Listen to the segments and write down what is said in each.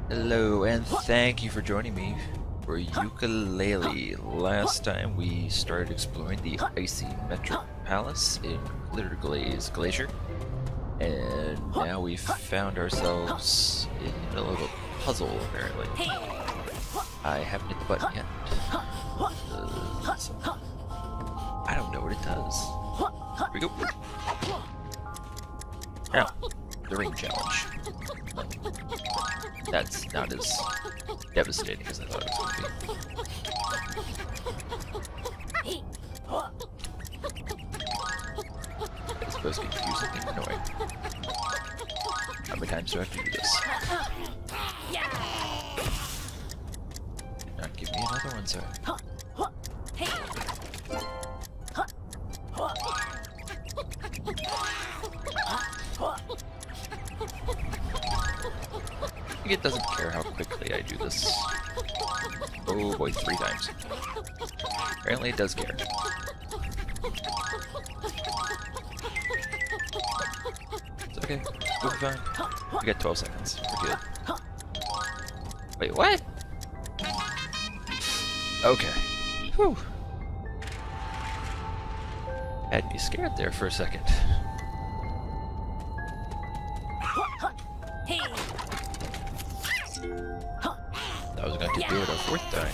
Hello, and thank you for joining me for Yooka-Laylee. Last time we started exploring the Icy Metric Palace in Glitterglaze Glacier, and now we've found ourselves in the middle of a puzzle, apparently. I haven't hit the button yet. I don't know what it does. Here we go. Now, the ring challenge. That's not as devastating as I thought it was going to be. It's supposed to be confusing and annoying. How many times do I have to do this? Did not give me another one, sir. I think it doesn't care how quickly I do this. Oh boy, 3 times. Apparently it does care. It's okay. We'll be fine. We got 12 seconds. We're good. Wait, what? Okay. Whew. Had me scared there for a second. I was going to do it a 4th time.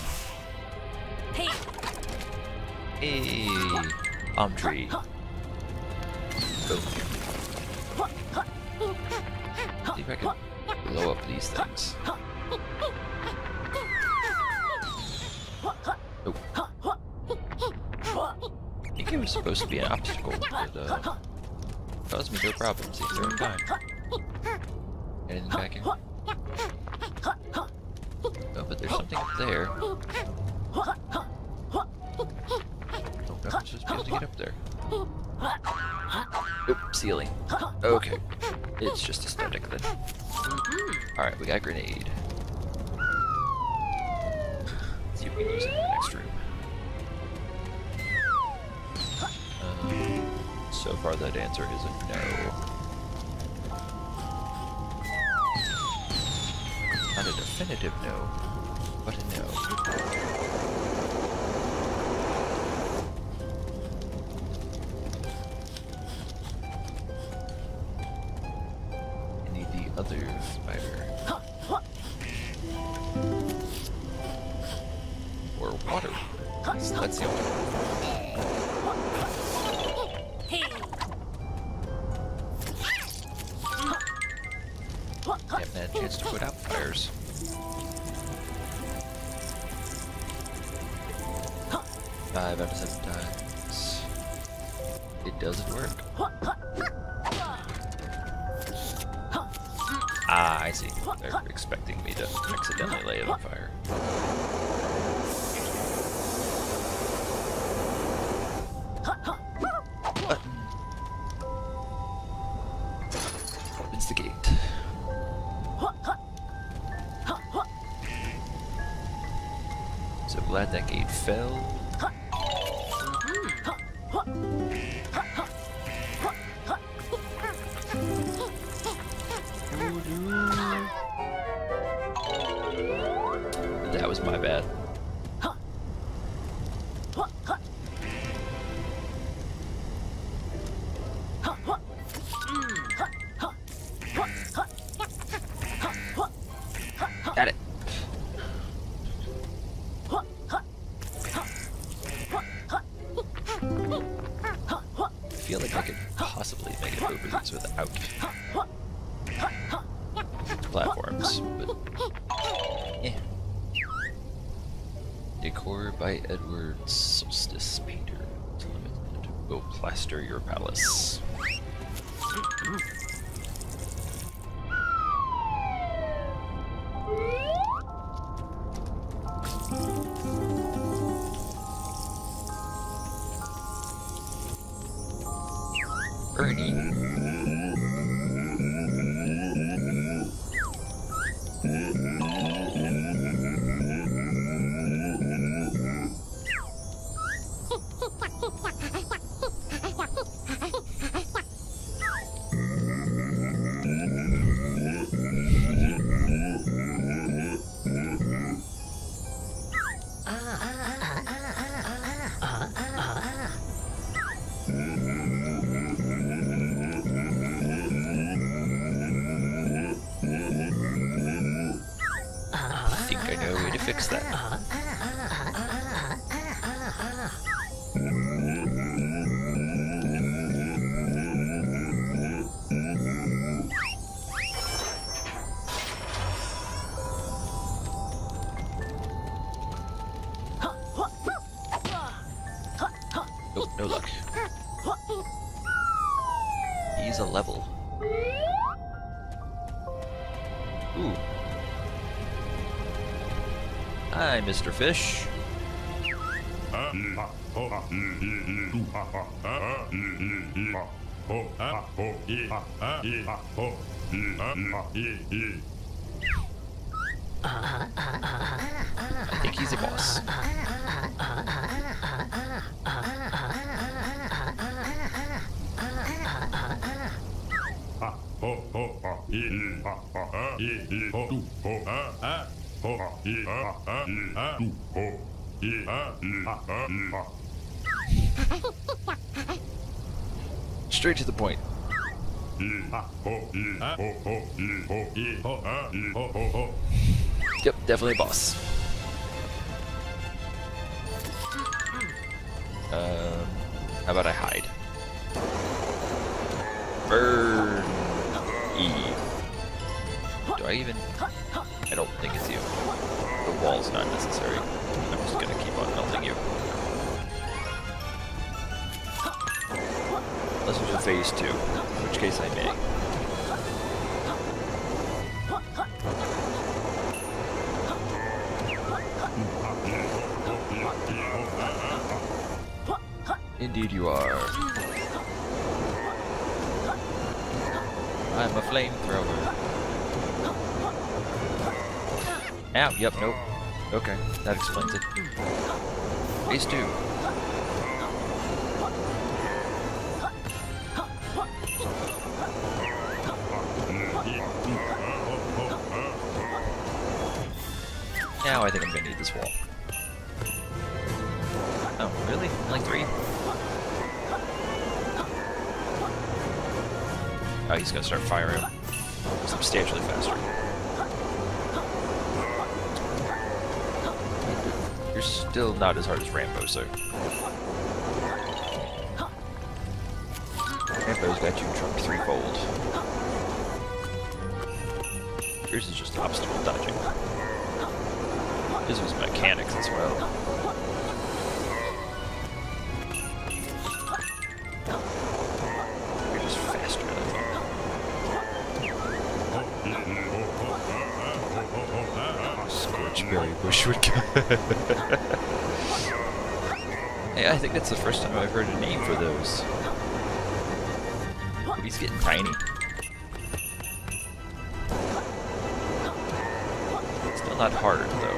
Hey, palm tree. Boom. See if I can blow up these things. Oh. I think it was supposed to be an obstacle, but caused me no problems the entire time. Anything back here? Oh, but there's something up there. Oh, no, I'm supposed to be able to get up there. Nope, ceiling. Okay. It's just aesthetic then. Alright, we got a grenade. Let's see if we can use it in the next room. So far that answer is a no. Not a definitive no, but a no. I need the other spider. Or water. That's the only one. Haven't had a chance to put out fires. 5 out of 7 times. It doesn't work. Ah, I see. They're expecting me to accidentally lay it on fire. Button. Opens the gate. So glad that gate fell. That was my bad. Got it. I feel like I could possibly make it over these without platforms, but yeah. Decor by Edward Solstice Painter. It's limited. Go plaster your palace. Ernie. fix that. Nope, no luck. He's a level. Ooh. Hi, Mr. Fish. I think he's a boss. Straight to the point. Yep, definitely a boss. How about I hide? Burn Eve. Do I even? I don't think it's you. The wall's not necessary. I'm just gonna keep on melting you. Unless there's a phase 2, in which case I may. Indeed you are. I'm a flamethrower. Ow, yep, nope. Okay, that explains it. Phase 2. Now I think I'm gonna need this wall. Oh, really? Only 3? Oh, he's gonna start firing substantially faster. You're still not as hard as Rambo, so. Rambo's got you trumped 3-fold. Yours is just obstacle dodging. His was mechanics as well. You're just faster than him. Scorchberry Bushwood. Hey, I think that's the first time I've heard a name for those. He's getting tiny. Still not hard, though.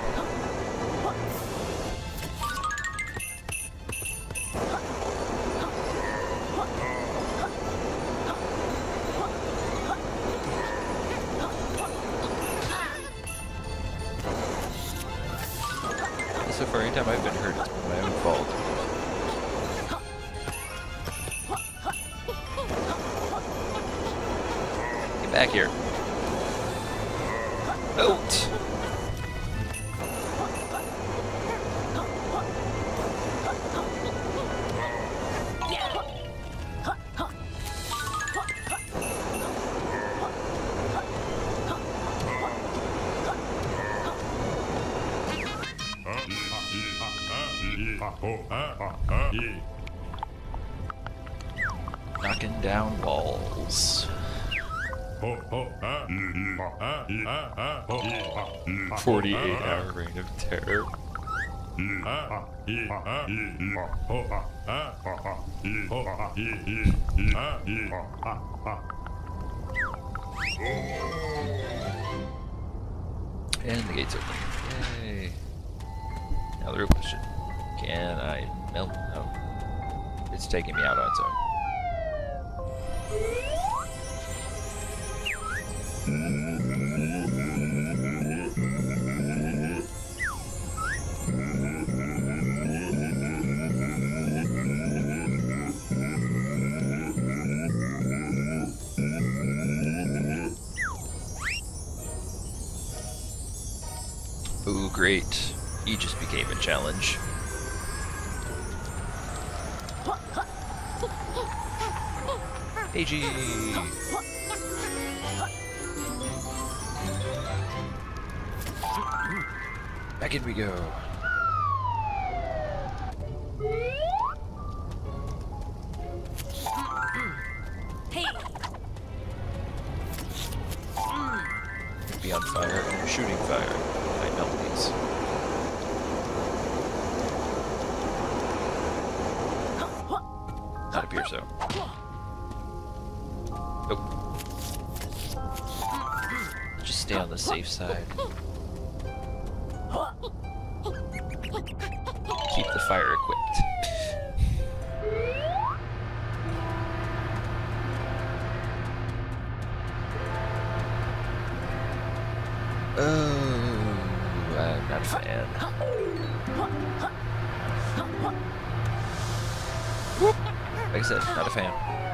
So far, anytime I've been hurt, it's been my own fault. Get back here. Out! Knocking down walls. 48-hour reign of terror. And the gate's open. Yay. Now the real question. Can I melt? No. It's taking me out on its own. Ooh, great. He just became a challenge. AG! Back in we go. Be on fire and shooting fire. I melt these. Not appear so. Nope. Just stay on the safe side. Keep the fire equipped. Oh, I'm not a fan. Like I said, not a fan.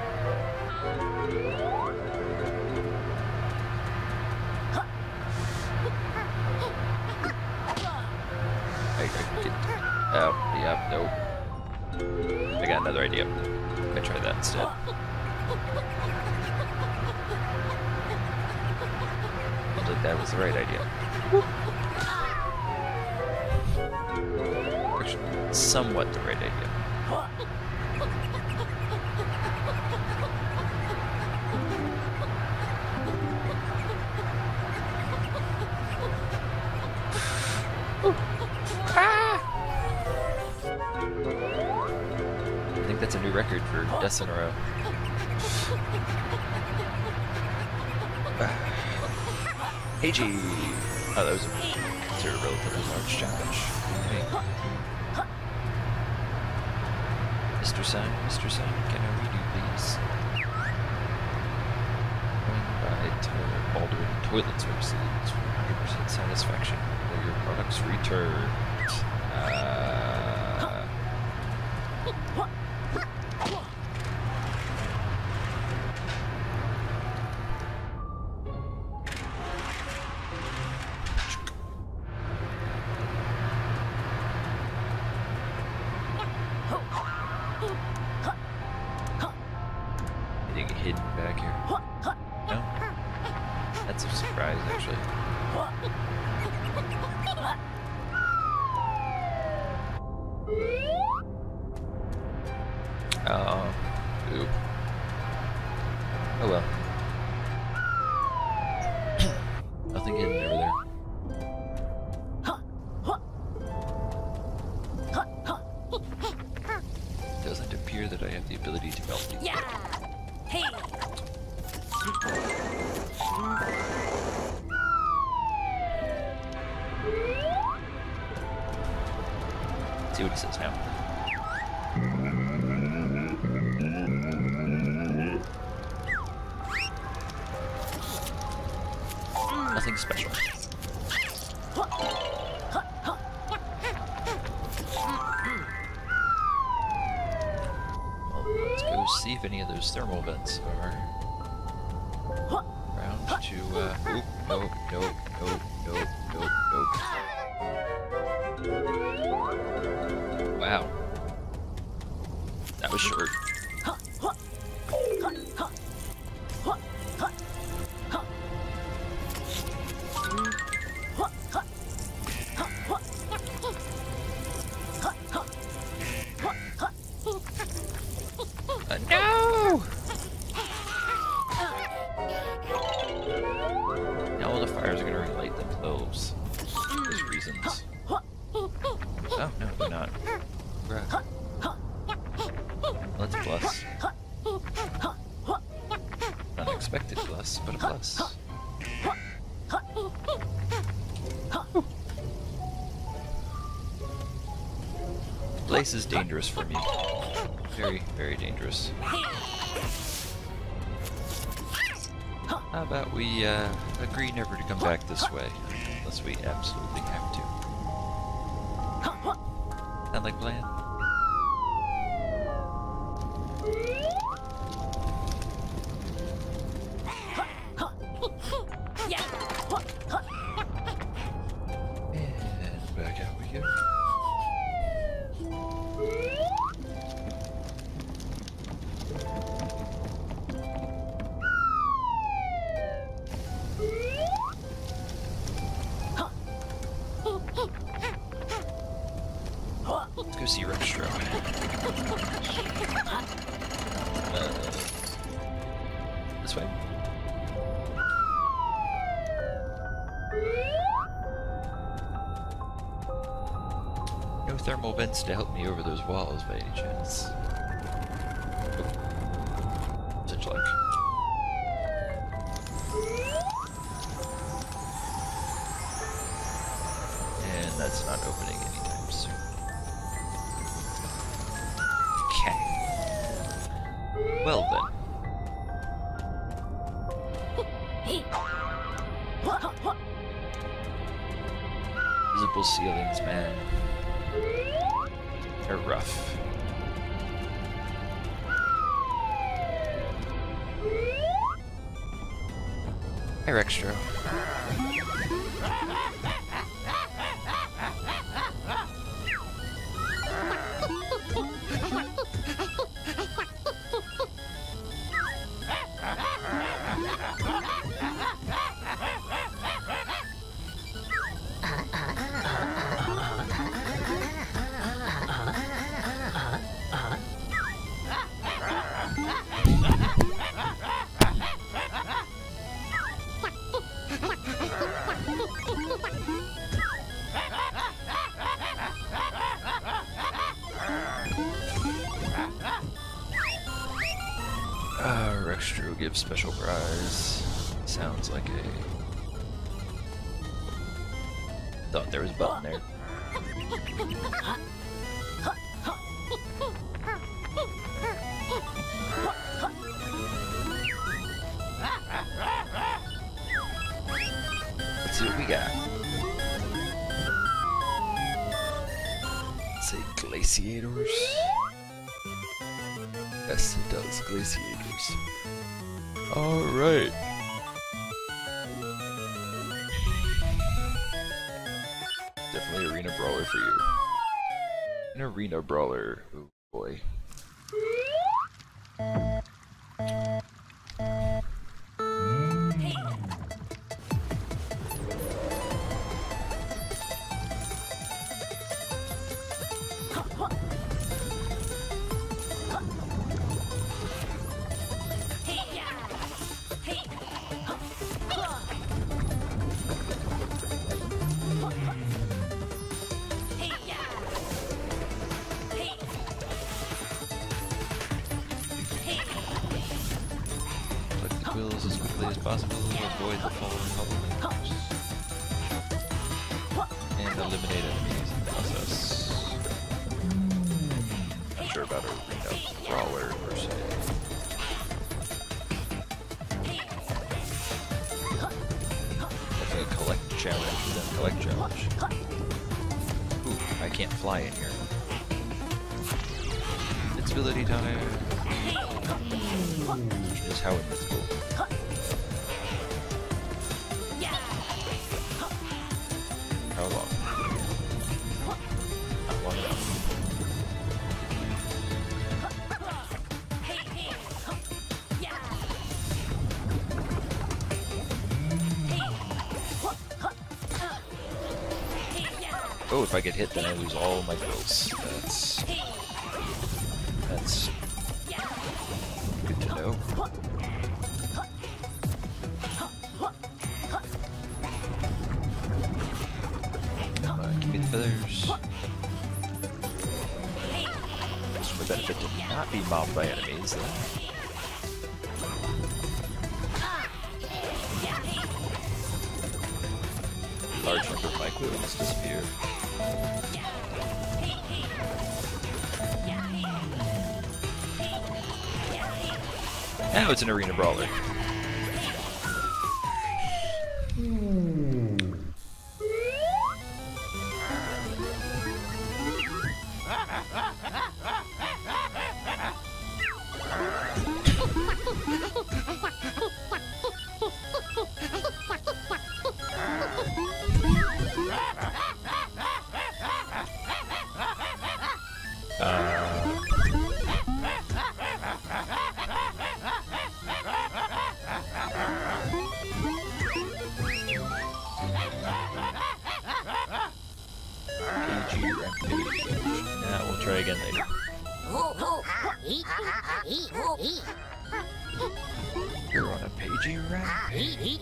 Oh, yeah, nope. I got another idea. I try that instead. I think that was the right idea. Actually, somewhat the right idea. I think that's a new record for deaths in a row. AG! Oh, that was a relatively large challenge. Okay. Mr. Sun, can I read you, please? Going by Tyler Baldwin Toilet Services for 100% satisfaction. Will your products returned? Anything hidden back here? No? That's a surprise, actually. Oh, oop. Oh well. Nothing hidden over there. Doesn't appear that I have the ability to melt these. Yeah. Hey. See what he says now. Nothing special. Well, let's go see if any of those thermal vents are around to, oop, nope, nope, nope, nope, nope, nope. Wow. That was short. No! Now all the fires are gonna relight themselves. There's reasons. Oh, no, they're not. Bruh. Let's bless. Unexpected bless, but a bless. The place is dangerous for me. Very, very dangerous. How about we agree never to come back this way, unless we absolutely have to. Sound like plan? go see Rextro. This way? No thermal vents to help me over those walls by any chance. Oh. Such luck. And that's not opening anytime soon. Okay. Well then. Visible ceilings, man. They're rough. Hey, Rextro. Rextro gives special prize. Sounds like a... Thought there was a button there. Let's see what we got. Let's say glaciators. Yes, it does. Glaciators. Alright. Definitely arena brawler for you. An arena brawler. Oh boy. As quickly as possible, avoid the following elements, and eliminate enemies in the process. Not sure about arena brawler per se. Like a collect challenge within a collect challenge. Ooh, I can't fly in here. Invincibility time. Which is how invincible. How long? Not long enough. Oh, if I get hit, then I lose all my kills. That's good to know. Give me the feathers. It's for the benefit to not be mobbed by enemies, though. Large number of my quills disappear. Now it's an arena brawler. We'll try again later. You're on a pagey ride.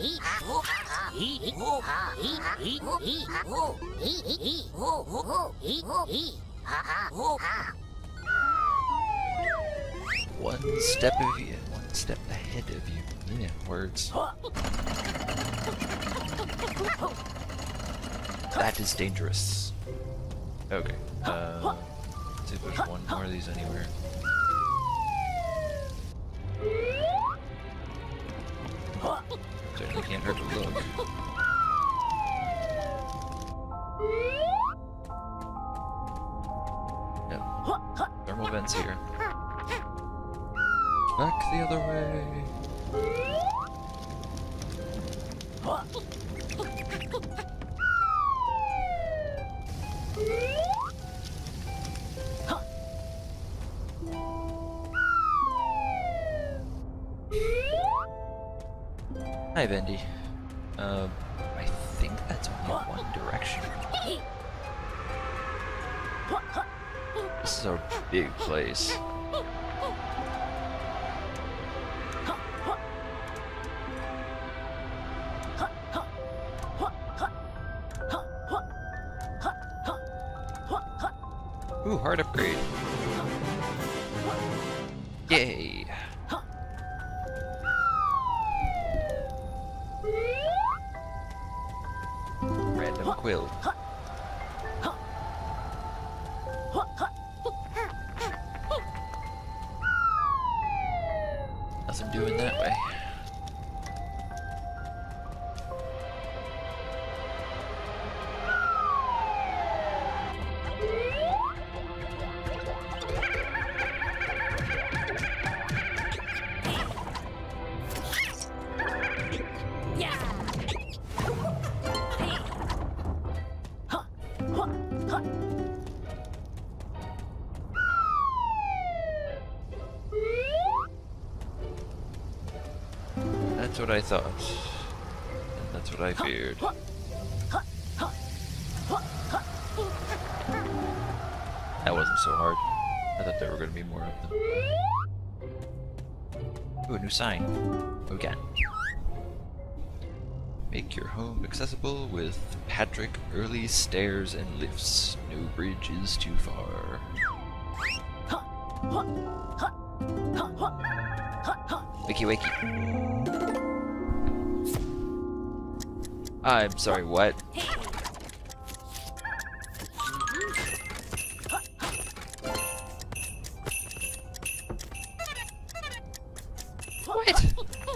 One step ahead of you. Yeah, words. That is dangerous. Okay. See if there's one more of these anywhere. Certainly can't hurt to look. Yep. Thermal vents here. Back the other way. Hi, Bendy. I think that's only one direction. This is a big place. Ooh, heart upgrade. Yay! Random quill. Nothing doing that way. That's what I thought. And that's what I feared. That wasn't so hard. I thought there were going to be more of them. Ooh, a new sign. What we got? Make your home accessible with Patrick Early Stairs and Lifts. No bridge is too far. Wakey wakey. I'm sorry, what? What?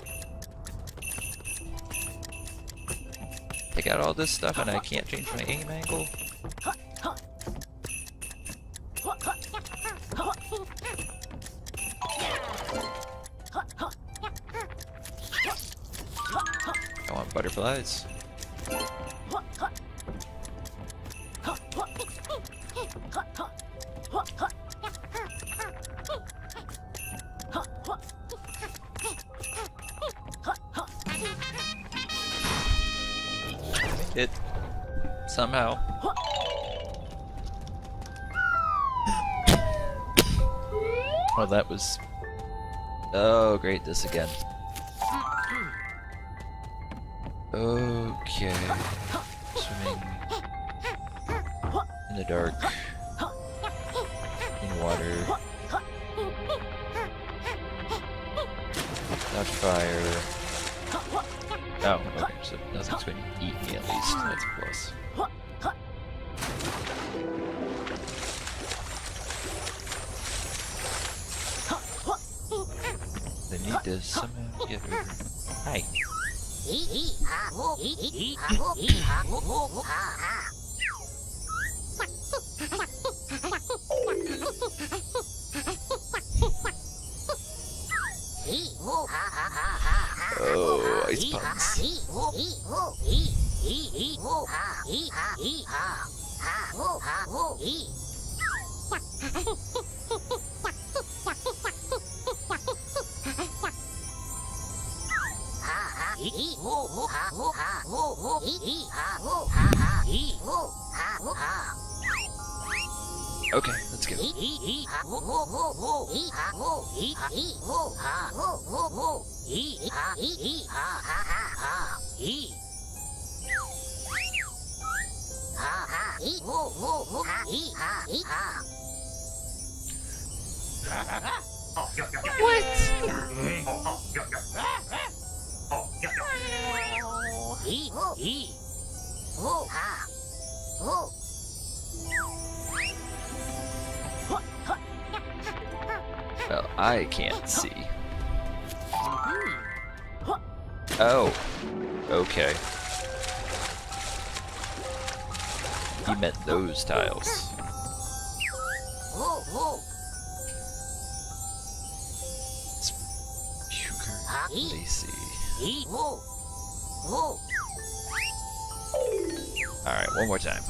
Take out all this stuff and I can't change my aim angle? I want butterflies. It somehow. Oh, that was. Oh, great! This again. Okay. Swimming in the dark, in water, without fire. Oh, okay, so nothing's going to eat me at least. That's a plus. I need to somehow get over. Hi. Oh, ice puns. Okay, let's Let's go. Well, I can't see. Oh, okay. He meant those tiles. Sugar Lacy. Alright, one more time.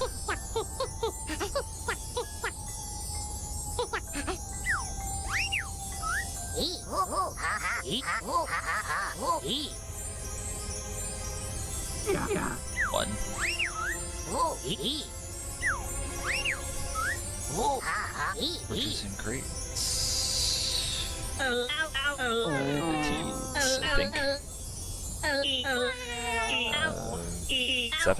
One. Purchasing crates. Teens, I think. 7?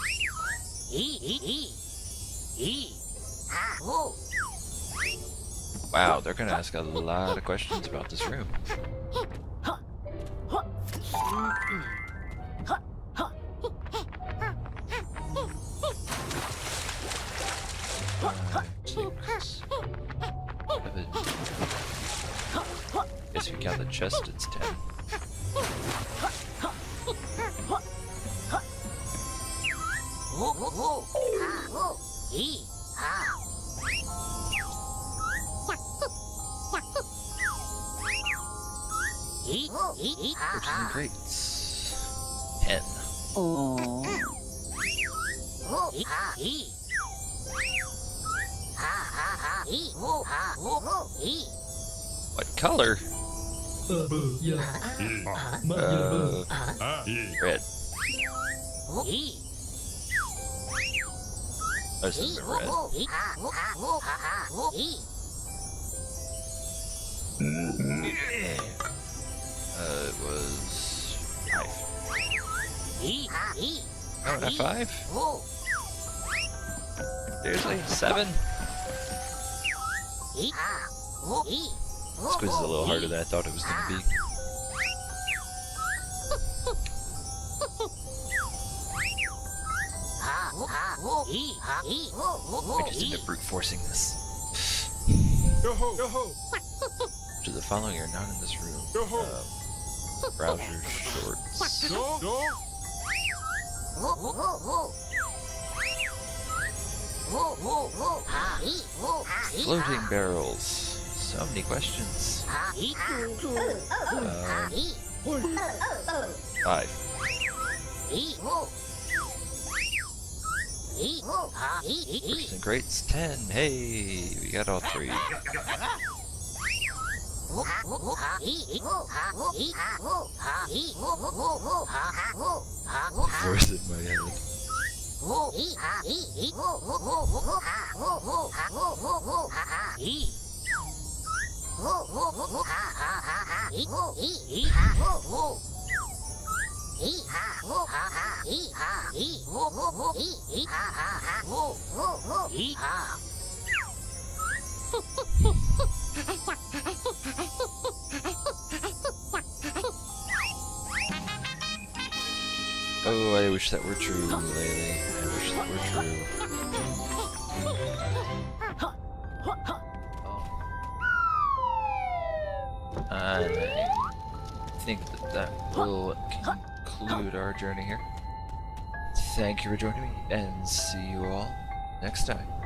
Wow, they're gonna ask a lot of questions about this room. 5, 6, 7. Guess if you count the chest, it's 10. Purchasing crates. 10. What color? Red. Most of them are red. It was 5. Oh, not 5? Seriously? 7? This quiz is a little harder than I thought it was going to be. I just end up brute forcing this. To the following are not in this room. Browser shorts. Floating barrels. So many questions. 5. Purchasing crates. 10. Hey, we got all 3. Voice in my head. Oh, I wish that were true, Laylee. I wish that were true. I think that will conclude our journey here. Thank you for joining me, and see you all next time.